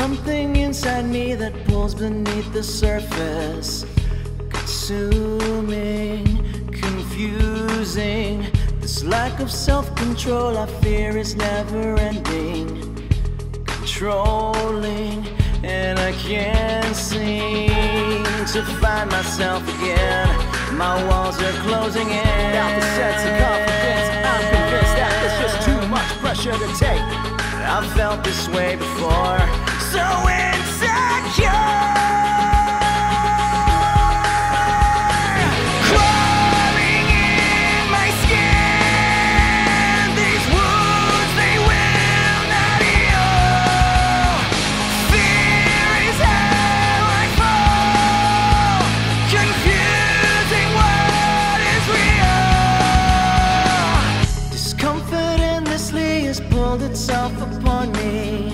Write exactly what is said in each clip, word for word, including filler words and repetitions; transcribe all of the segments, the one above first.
something inside me that pulls beneath the surface, consuming, confusing. This lack of self-control I fear is never ending, controlling, and I can't seem to find myself again. My walls are closing in. Without the sense of confidence, I'm convinced that there's just too much pressure to take. I've felt this way before, so insecure. Itself upon me,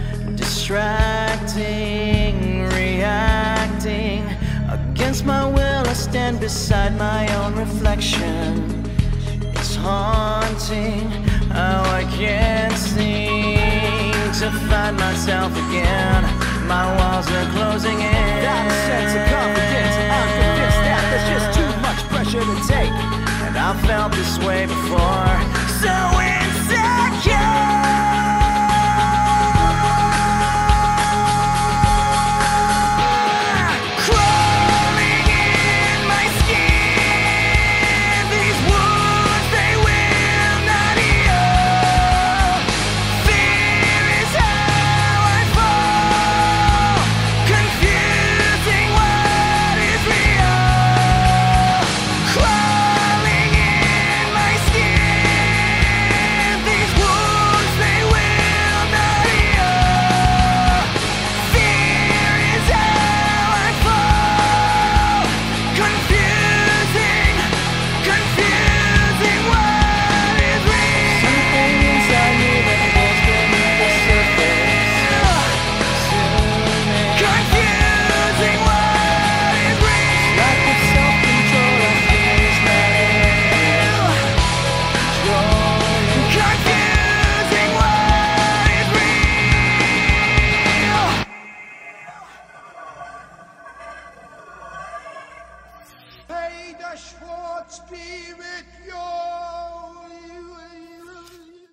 distracting, reacting. Against my will I stand beside my own reflection. It's haunting how I can't seem to find myself again. My walls are closing in. Without a sense of confidence, I'm convinced that there's just too much pressure to take. And I've felt this way before, so insecure. May the Schwartz be with you.